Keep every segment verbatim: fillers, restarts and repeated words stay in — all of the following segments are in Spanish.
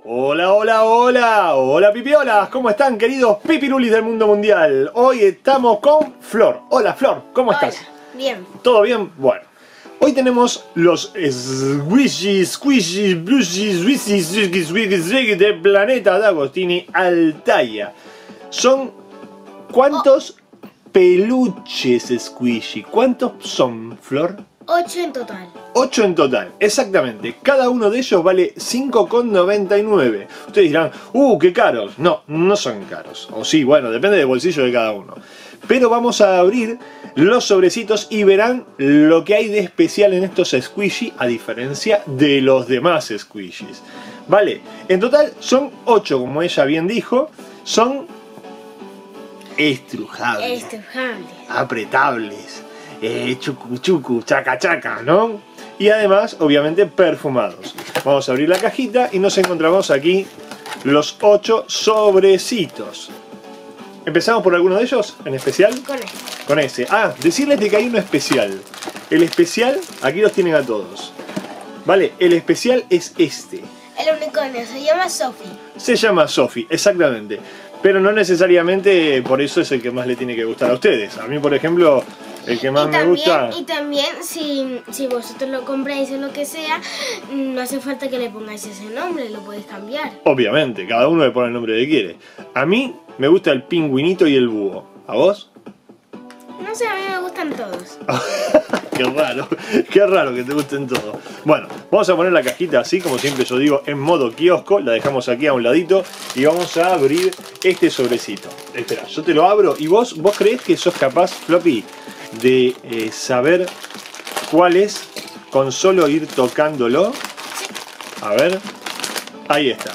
Hola, hola, hola, hola pipiolas, ¿cómo están queridos pipirulis del mundo mundial? Hoy estamos con Flor. Hola Flor, ¿cómo Hola. estás? Bien. ¿Todo bien? Bueno, hoy tenemos los squishy, squishy, blushy, squishy, squishy, squishy, squishy de Planeta D'Agostini Altaia. Son, ¿cuántos peluches squishy? ¿Cuántos son, Flor? Ocho en total. ocho en total, exactamente. Cada uno de ellos vale cinco con noventa y nueve. Ustedes dirán, ¡uh, qué caros! No, no son caros. O sí, bueno, depende del bolsillo de cada uno. Pero vamos a abrir los sobrecitos y verán lo que hay de especial en estos squishy a diferencia de los demás squishies. Vale, en total son ocho, como ella bien dijo. Son estrujables, Estrujables. apretables. Eh, chucu chucu, chaca chaca, ¿no? Y además, obviamente, perfumados. Vamos a abrir la cajita y nos encontramos aquí los ocho sobrecitos. ¿Empezamos por alguno de ellos en especial? Con este. Con ese. Ah, decirles de que hay uno especial. El especial, aquí los tienen a todos. Vale, el especial es este. El unicornio se llama Sophie. Se llama Sophie, exactamente. Pero no necesariamente por eso es el que más le tiene que gustar a ustedes. A mí, por ejemplo, el que más y me también, gusta... Y también, si, si vosotros lo compráis o lo que sea, no hace falta que le pongáis ese nombre, lo podéis cambiar. Obviamente, cada uno le pone el nombre que quiere. A mí me gusta el pingüinito y el búho. ¿A vos? No sé, a mí me gustan todos. Qué raro, qué raro que te gusten todos. Bueno, vamos a poner la cajita así, como siempre yo digo, en modo kiosco. La dejamos aquí a un ladito y vamos a abrir este sobrecito. Espera, yo te lo abro y vos, ¿vos creés que sos capaz, Floppy, de eh, saber cuál es con solo ir tocándolo? A ver, ahí está.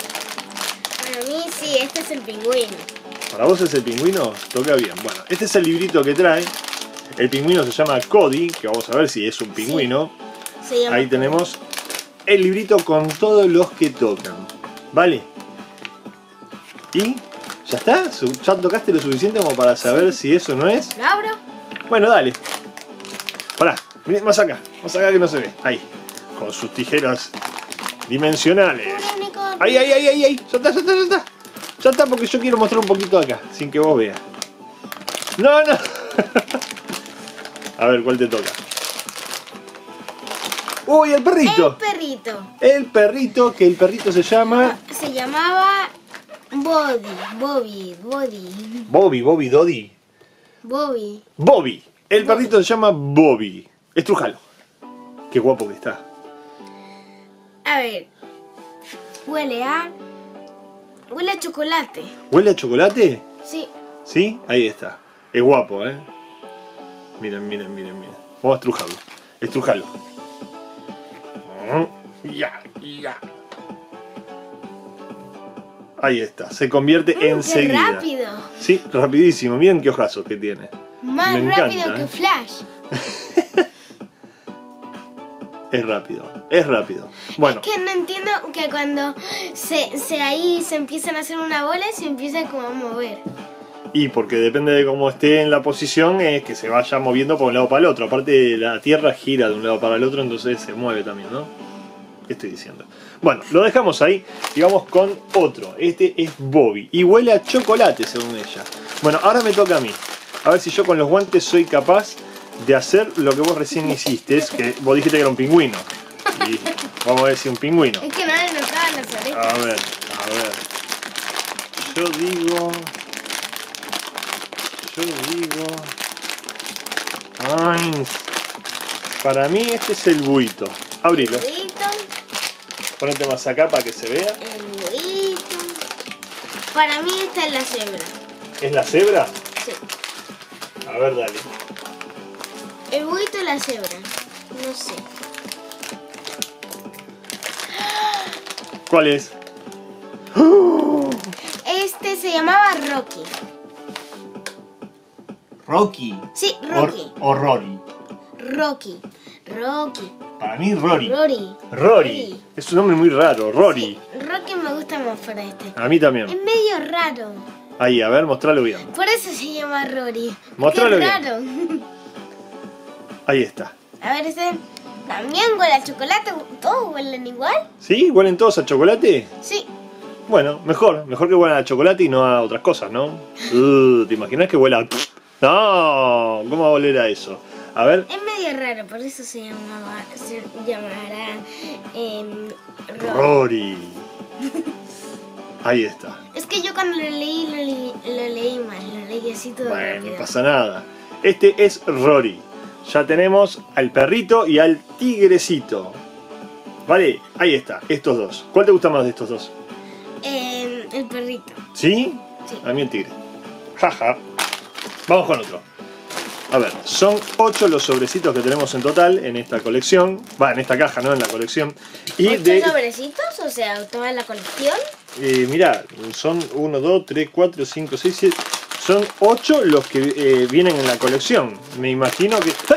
Para mí sí, este es el pingüino. ¿Para vos es el pingüino? Toca bien. Bueno, este es el librito que trae. El pingüino se llama Cody, que vamos a ver si es un pingüino. Sí. Se llama Ahí tenemos el librito con todos los que tocan. ¿Vale? ¿Y? ¿Ya está? ¿Ya tocaste lo suficiente como para saber si eso no es? ¿Lo abro? Bueno, dale. Pará, vení más acá. Más acá que no se ve. Ahí. Con sus tijeras dimensionales. Puro unicornio. Ahí, ahí, ahí, ahí, ahí. Ya está, ya está, ya está. Ya está porque yo quiero mostrar un poquito acá, sin que vos veas. No, no. A ver, ¿cuál te toca? ¡Uy, el perrito! El perrito. El perrito, que el perrito se llama... Se llamaba Bobby, Bobby, Bobby, Bobby, Bobby, Dodi. Bobby. Bobby. El Bobby. perrito se llama Bobby. Estrújalo. Qué guapo que está. A ver, huele a... Huele a chocolate. ¿Huele a chocolate? Sí. ¿Sí? Ahí está. Es guapo, ¿eh? Miren, miren, miren, miren. Vamos a estrujarlo. Estrujalo. Ya, ya. Ahí está. Se convierte Mm, enseguida. ¡Qué rápido! Sí, rapidísimo. Miren qué ojazos que tiene. Más Me rápido encanta, que ¿eh? Flash. Es rápido. Es rápido. Bueno. Es que no entiendo que cuando se, se ahí se empiezan a hacer una bola se empieza como a mover. Y porque depende de cómo esté en la posición, es que se vaya moviendo por un lado para el otro. Aparte, la Tierra gira de un lado para el otro, entonces se mueve también, ¿no? ¿Qué estoy diciendo? Bueno, lo dejamos ahí y vamos con otro. Este es Bobby y huele a chocolate, según ella. Bueno, ahora me toca a mí. A ver si yo con los guantes soy capaz de hacer lo que vos recién hiciste. Es que vos dijiste que era un pingüino. Y vamos a ver si un pingüino. Es que no le notaban las orejas. A ver, a ver. Yo digo... Yo digo... Ay, para mí este es el buito. Abrilo. El buito, Ponete más acá para que se vea. el buito. Para mí esta es la cebra. ¿Es la cebra? Sí. A ver, dale. El buito y la cebra. No sé. ¿Cuál es? Este se llamaba Rocky. Rocky. Sí, Rocky. O, o Rory. Rocky. Rocky. Para mí Rory. Rory. Rory. Es un nombre muy raro. Rory. Sí, Rocky me gusta más para este. A mí también. Es medio raro. Ahí, a ver, mostralo bien. Por eso se llama Rory. Mostralo Qué bien. raro. Ahí está. A ver, este. También huele a chocolate, todos huelen igual. ¿Sí? ¿Huelen todos a chocolate? Sí. Bueno, mejor, mejor que huelan a chocolate y no a otras cosas, ¿no? Uh, ¿te imaginas que huela a... No, ¿cómo va a oler a eso? A ver. Es medio raro, por eso se llamaba, se llamará eh, Rory. Rory. Ahí está. Es que yo cuando lo leí, lo leí, lo leí mal, lo leí así todo Bueno, rápido. no pasa nada. Este es Rory. Ya tenemos al perrito y al tigrecito. Vale, ahí está, estos dos. ¿Cuál te gusta más de estos dos? Eh, el perrito. ¿Sí? Sí. A mí el tigre. Jaja. Vamos con otro. A ver, son ocho los sobrecitos que tenemos en total en esta colección. Va, en esta caja, no en la colección. Y ¿Ocho de... sobrecitos? O sea, toda la colección. Eh, mirá, son uno, dos, tres, cuatro, cinco, seis, siete. Son ocho los que eh, vienen en la colección. Me imagino que... ¡Ay!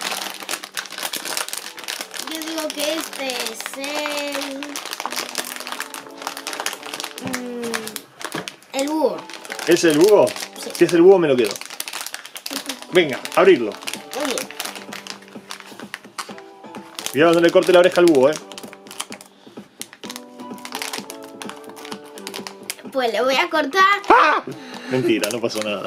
Yo digo que este es el... Mm, el búho. ¿Es el búho? Sí. Si es el búho me lo quedo. Venga, abrirlo. Muy bien. Cuidado, no le corte la oreja al búho, eh. Pues le voy a cortar. ¡Ah! Mentira, no pasó nada.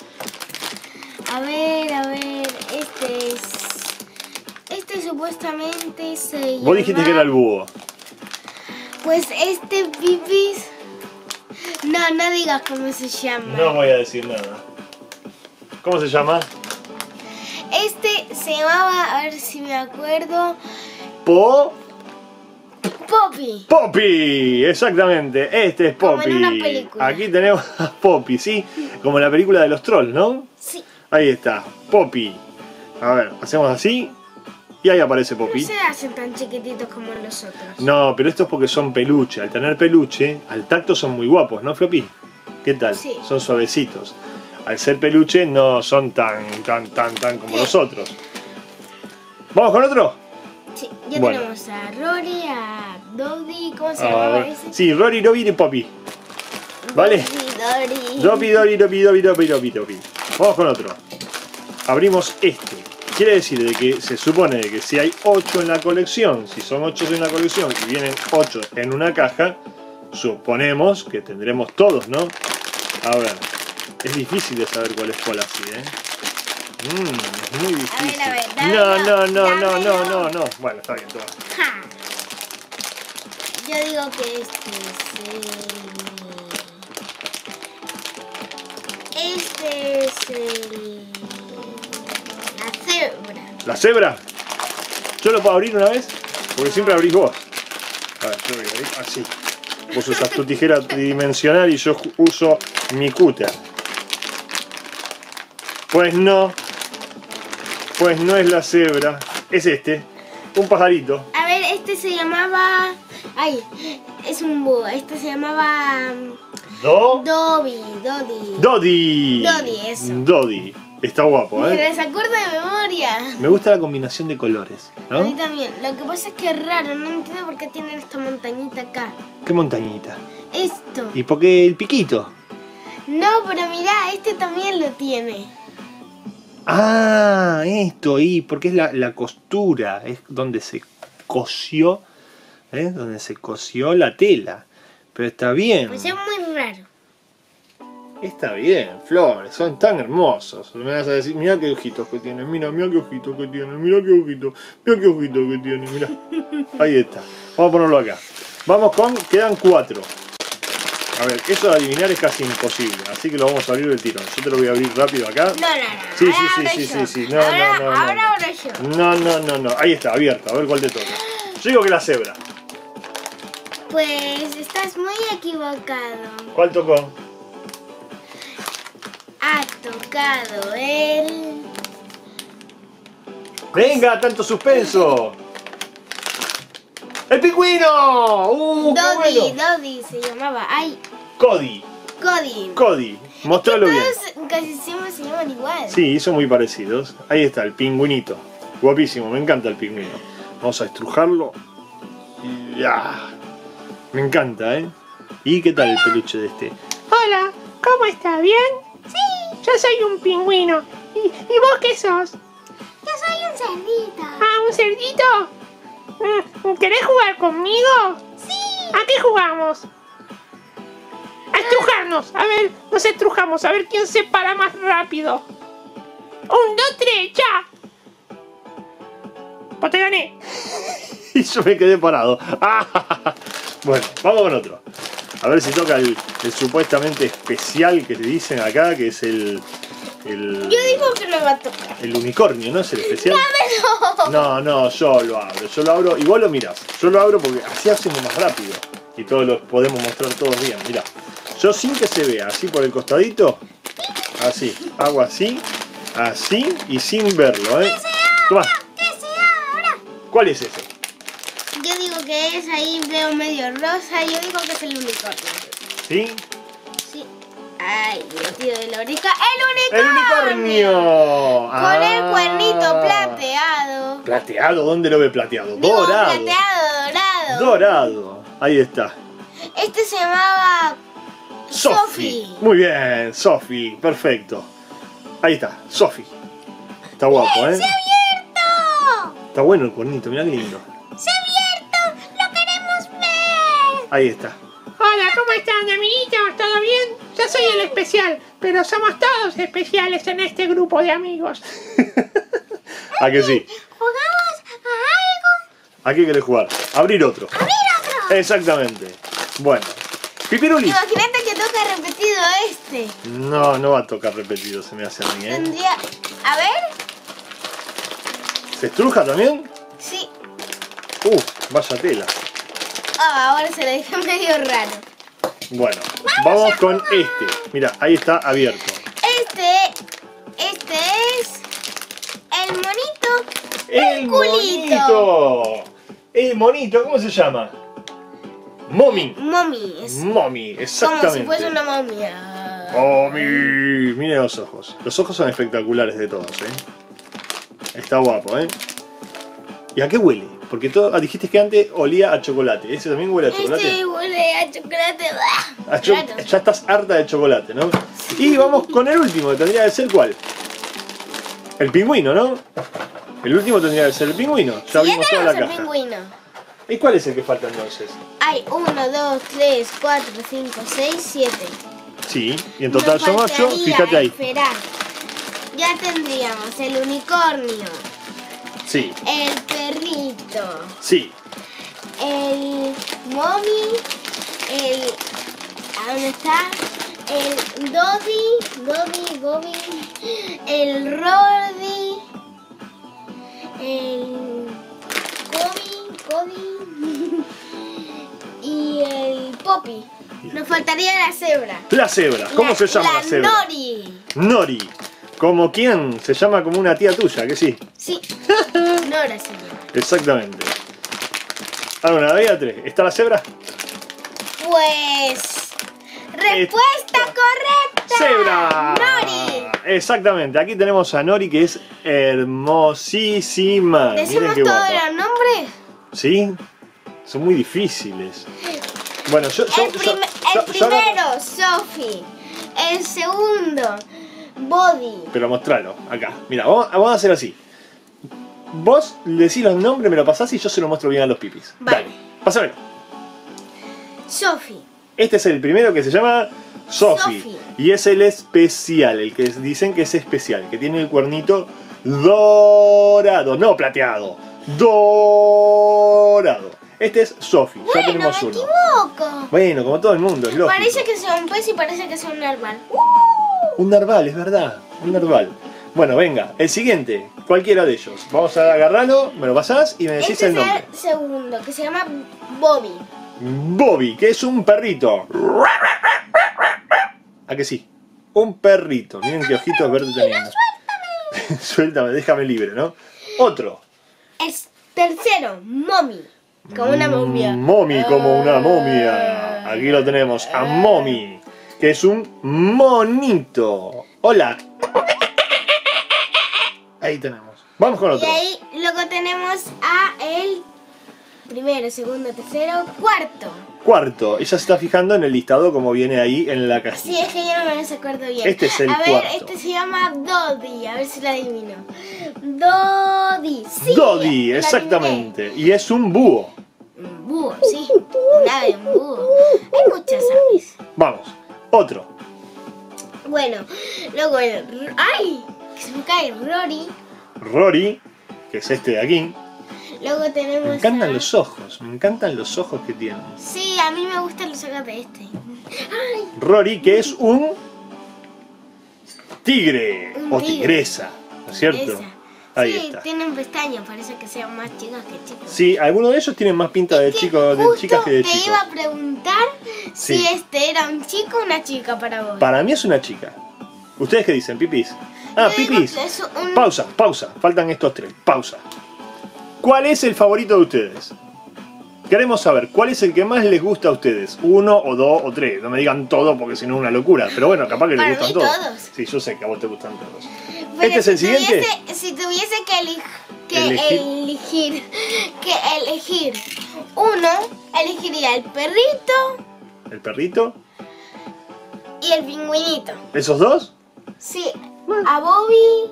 A ver, a ver, este es... Este supuestamente se llama... Vos dijiste que era el búho. Pues este pipis... No, no digas cómo se llama. No voy a decir nada. ¿Cómo se llama? Este se llamaba, a ver si me acuerdo... Po... Poppy. Poppy, exactamente, este es Como Poppy. en una película. Aquí tenemos a Poppy, ¿sí? Como en la película de los trolls, ¿no? Sí. Ahí está, Poppy. A ver, hacemos así y ahí aparece No Poppy. se hacen tan chiquititos como los otros. No, pero esto es porque son peluche. Al tener peluche, al tacto son muy guapos, ¿no, Floppy? ¿Qué tal? Sí. Son suavecitos. Al ser peluche no son tan, tan, tan, tan como los otros. ¿Vamos con otro? Sí, ya Bueno. tenemos a Rory, a Dodie, ¿cómo se A llamaba ver. ese? Sí, Rory, Roby y Poppy. ¿Vale? Dory, Dory. Dopi, Dori, Dopi, Dopi, Dopi, Dopi, Dopi. Vamos con otro. Abrimos este. Quiere decir de que se supone de que si hay ocho en la colección, si son ocho en la colección y vienen ocho en una caja, suponemos que tendremos todos, ¿no? A ver, es difícil de saber cuál es cuál así, ¿eh? Mmm, es muy difícil. A ver, a ver, no, no, dámelo, no, no, no, dámelo. no, no. Bueno, está bien, toma. Ja. Yo digo que este es el... Este es el... La cebra. ¿La cebra? ¿Yo lo puedo abrir una vez? Porque siempre abrís vos. A ver, yo voy a abrir así. Vos usas tu tijera tridimensional y yo ju- uso mi cúter. Pues no. Pues no es la cebra. Es este. Un pajarito. A ver, este se llamaba... Ay, es un búho. Este se llamaba... Do. Dobby, Dodi. Dodi. Dodi, eso. Dodi. Está guapo, Me ¿eh? desacuerdo de memoria. Me gusta la combinación de colores, A mí ¿no? también. Lo que pasa es que es raro. No entiendo por qué tienen esta montañita acá. ¿Qué montañita? Esto. ¿Y por qué el piquito? No, pero mirá, este también lo tiene. Ah, esto ahí, porque es la, la costura, es donde se cosió, ¿eh? Donde se cosió la tela. Pero está bien, Pues es muy raro. está bien, Flores, son tan hermosos. Me vas a decir, mira qué ojitos que tienen, mira, mira qué ojitos que tienen, mira qué ojitos, mira qué ojitos que tienen, mira. Ahí está, vamos a ponerlo acá. Vamos con, quedan cuatro. A ver, eso de adivinar es casi imposible, así que lo vamos a abrir del tirón. Yo te lo voy a abrir rápido acá. No, no, no. Sí, ahora sí, sí, abro sí, yo. sí, sí. No, ahora, no, no, no, ahora no. abro yo. No, no, no, no. Ahí está, abierto. A ver cuál te toca. Yo digo que la cebra. Pues estás muy equivocado. ¿Cuál tocó? Ha tocado el... ¡Venga, tanto suspenso! ¡El pingüino! ¡Uh, qué Dodi, bueno! Dodi se llamaba. Ay, Cody. Cody. Cody. Mostralo bien. Todos casi siempre se llaman igual. Sí, son muy parecidos. Ahí está, el pingüinito. Guapísimo, me encanta el pingüino. Vamos a estrujarlo. Y ya. Me encanta, ¿eh? ¿Y qué tal el peluche de este? Hola, ¿cómo está? ¿Bien? Sí, yo soy un pingüino. ¿Y, y vos qué sos? Yo soy un Un cerdito. Ah, ¿un cerdito? Mm, ¿Querés jugar conmigo? Sí. ¿A qué jugamos? A estrujarnos. A ver, nos estrujamos. A ver quién se para más rápido. Un, dos, tres, ya. Pues te gané. Y yo me quedé parado. Bueno, vamos con otro. A ver si toca el, el supuestamente especial que te dicen acá, que es el... el Yo digo que no va a tocar. el unicornio, ¿no es el especial? ¡Dámelo! No, no, yo lo abro. Yo lo abro y vos lo mirás. Yo lo abro porque así hacemos más rápido. Y todos lo podemos mostrar todos bien. Mirá. Yo sin que se vea, así por el costadito. Así. Hago así. Así y sin verlo, ¿eh? Tomá. ¿Qué se abra? ¿Cuál es ese? Yo digo que es ahí, veo medio rosa. Yo digo que es el unicornio. ¿Sí? Sí. Ay, lo tiro de la oreja. ¡El ¡El unicornio! unicornio! Con Ah. el cuernito plateado. ¿Plateado? ¿Dónde lo ve plateado? Digo, Dorado. plateado, dorado. Dorado. Ahí está. Este se llamaba Sophie. Sophie. Muy bien, Sophie. Perfecto. Ahí está, Sophie. Está guapo, ¿eh? ¡Se ha abierto! Está bueno el cuernito, mirá qué lindo. ¡Se ha abierto! ¡Lo queremos ver! Ahí está. Hola, ¿cómo están, amiguitos? ¿Todo bien? Yo soy el especial, pero somos todos especiales en este grupo de amigos. ¿A que sí? ¿Jugamos a algo? ¿A qué querés jugar? Abrir otro. ¡Abrir otro! Exactamente. Bueno. Pipiruli. Imagínate que toca repetido este. No, no va a tocar repetido, se me hace a mí, ¿eh? Tendría... A ver. ¿Se estruja también? Sí. Uh, vaya tela. Ah, ahora se le deja medio raro. Bueno, vamos con este. Mira, ahí está abierto. Este... Este es... El monito. ¡El culito. monito! ¡El monito! ¿Cómo se llama? Mommy. Mommy. Es Mommy, como exactamente. si fuese una momia. Mommy. Mire los ojos. Los ojos son espectaculares de todos, ¿eh? Está guapo, ¿eh? ¿Y a qué huele? Porque todo, ah, dijiste que antes olía a chocolate. ¿Ese también huele a chocolate? Este huele a chocolate. A cho- Claro. Ya estás harta de chocolate, ¿no? Y vamos con el último, que tendría que ser ¿cuál? El pingüino, ¿no? El último tendría que ser el pingüino. Ya Ya abrimos toda la tenemos el caja. pingüino. ¿Y cuál es el que falta entonces? Hay uno, dos, tres, cuatro, cinco, seis, siete. Sí, y en total Nos son ocho. faltaría, Fíjate ahí. Esperá. Ya tendríamos el unicornio, Sí, el perrito, sí. el mommy, el... ¿A dónde está? El Dodi, Dodi, Gobi, el Rordi, el Kobi, Kobi y el Poppy. Nos faltaría la cebra. La cebra. ¿Cómo La- se llama la, cebra? Nori. Nori. ¿Como quién? Se llama como una tía tuya, que sí. Sí, Nora se llama. Exactamente. Ahora, una, dos, tres. ¿Está la cebra? Pues... ¡Respuesta correcta! ¡Cebra! ¡Nori! Exactamente. Aquí tenemos a Nori, que es hermosísima. Miren ¿Decimos qué todos guapa. los nombres? ¿Sí? Son muy difíciles. Bueno, yo... yo- El, yo- prim- yo- el yo ahora- primero, Sophie. El segundo, Body. Pero mostralo, acá. Mira, vamos, vamos a hacer así. Vos le decís los nombres, me lo pasás y yo se lo muestro bien a los pipis. Vale. Dale, pásamelo. Sophie. Este es el primero que se llama Sophie. Sophie. Y es el especial, el que es- dicen que es especial, que tiene el cuernito dorado, no plateado, dorado. Este es Sophie, ya Bueno, tenemos me uno. equivoco. Bueno, como todo el mundo, es lógico. Parece que sea un pez y parece que sea un narval. Un narval, es verdad, un narval. Bueno, venga, el siguiente, cualquiera de ellos. Vamos a agarrarlo, me lo pasás y me decís Este el es nombre. el segundo, que se llama Bobby. Bobby, que es un perrito. ¿A que sí? Un perrito. Miren qué ojitos verdes tenemos. Suéltame. Suéltame, déjame libre, ¿no? Otro. Es tercero, Mommy. Como una momia. Mm, Mommy, como una Ah. momia. Aquí lo tenemos, a Mommy, que es un monito. Hola. Ahí tenemos. Vamos con Y otro. ahí luego tenemos a el primero, segundo, tercero, cuarto. Cuarto. Ella se está fijando en el listado como viene ahí en la cajita. Sí, es que yo no me los acuerdo bien. Este es el A ver, cuarto. este se llama Dodi, a ver si lo adivino. Dodi, sí. Dodi, lo exactamente. Y es un búho. adiviné. Un búho, sí. Un ave, un búho. Hay muchas aves. Vamos, otro. Bueno, luego el... ¡Ay! Que se me cae Rory. Rory, que es este de aquí. Luego tenemos Me encantan a- los ojos, me encantan los ojos que tienen. Sí, a mí me gustan los ojos de este. ¡Ay! Rory, que es un tigre Un o tigre. tigresa, ¿no es cierto? Esa. Ahí Sí, está. tienen pestañas, parece que sean más chicas que chicos. Sí, algunos de ellos tienen más pinta de Que chicos, de justo chicas que de te chicos. iba a preguntar Sí. si este era un chico o una chica para vos. Para mí es una chica. ¿Ustedes qué dicen? ¿Pipis? Ah, Yo digo pipis. que es un- Pausa, pausa. Faltan estos tres. Pausa. ¿Cuál es el favorito de ustedes? Queremos saber cuál es el que más les gusta a ustedes. Uno o dos o tres. No me digan todo porque si no es una locura. Pero bueno, capaz que les Para gustan mí todos. todos. Sí, yo sé que a vos te gustan todos. Pero ¿Este es si el siguiente? tuviese- si tuviese que, eli- que Elegir. elegir, que elegir uno, elegiría el perrito ¿El perrito? y el pingüinito. ¿Esos dos? Sí, a Bobby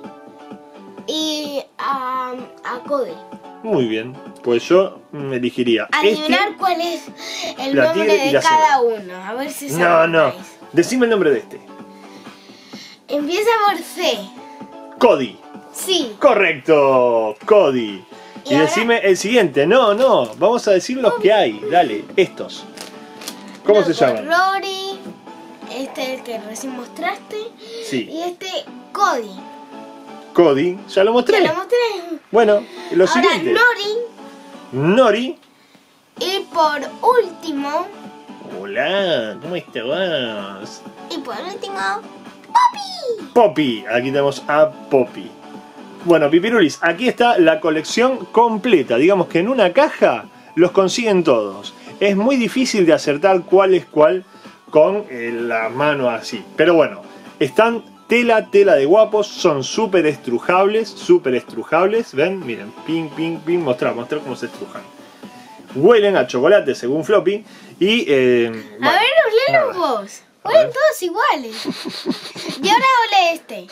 y a, a Cody. Muy bien. Pues yo mm, elegiría Adivinar este. cuál es el la nombre tigre y de la cada cebra. uno. A ver si No, no. sabéis. Decime el nombre de este. Empieza por C. Cody. Sí. Correcto, Cody. Y Y, ahora- decime el siguiente. No, no. Vamos a decir los que hay. Dale, estos. ¿Cómo se Luego llaman? Rory. Este es el que recién mostraste. Sí. Y este Cody. Cody. Ya lo mostré. Ya lo mostré. Bueno, lo Ahora siguiente. Nori. Nori. Y por último. Hola, ¿cómo estás? Y por último. Poppy. Poppy. Aquí tenemos a Poppy. Bueno, Pipirulis, aquí está la colección completa. Digamos que en una caja los consiguen todos. Es muy difícil de acertar cuál es cuál con eh, la mano así. Pero bueno, están tela, tela de guapos. Son súper estrujables, súper estrujables. ¿Ven? Miren, ping, ping, ping. Mostrar, mostrar cómo se estrujan. Huelen a chocolate según Floppy. Y... Eh, A bueno, ver, olelo nada. vos. A Huelen ver. todos iguales. Y ahora ole este.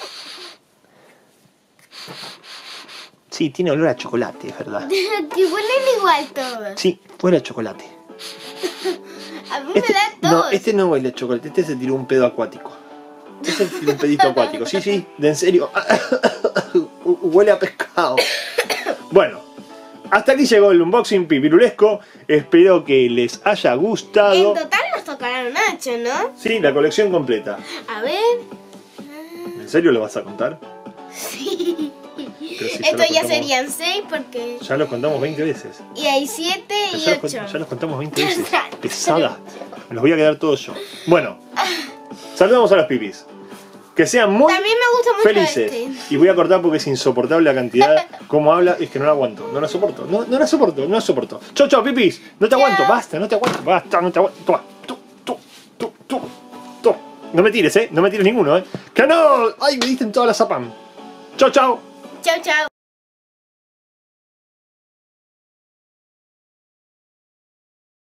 Sí, tiene olor a chocolate, es verdad. Que huelen igual todos. Sí, huele a chocolate. A mí Este, me da no, todos. este no huele a chocolate, este se tiró un pedo acuático. Este se tiró un pedito acuático, sí, sí, de en serio. Huele a pescado. Bueno, hasta aquí llegó el unboxing pipirulesco. Espero que les haya En gustado. total nos tocarán ocho, ¿no? Sí, la colección completa. A ver. ¿En serio lo vas a contar? Sí. Pero si ya Esto lo ya contamos- serían seis porque. Ya los contamos veinte veces. Y hay siete Ya, y los, con- ocho. ya los contamos veinte veces. Pesada. Me los voy a quedar todos yo. Bueno, saludamos a los pipis. Que sean muy También me gusta mucho felices. este. Y voy a cortar porque es insoportable la cantidad. Como habla, es que no la aguanto. No la soporto. No, no la soporto. No la soporto. Chau, chau, pipis. No te aguanto. Basta, no te aguanto. Basta, no te aguanto. Toma. Tú, tú, tú, tú, tú. No me tires, eh. No me tires ninguno, eh. Que no. Ay, me diste en toda la zapam. Chau, chau. Chau, chau.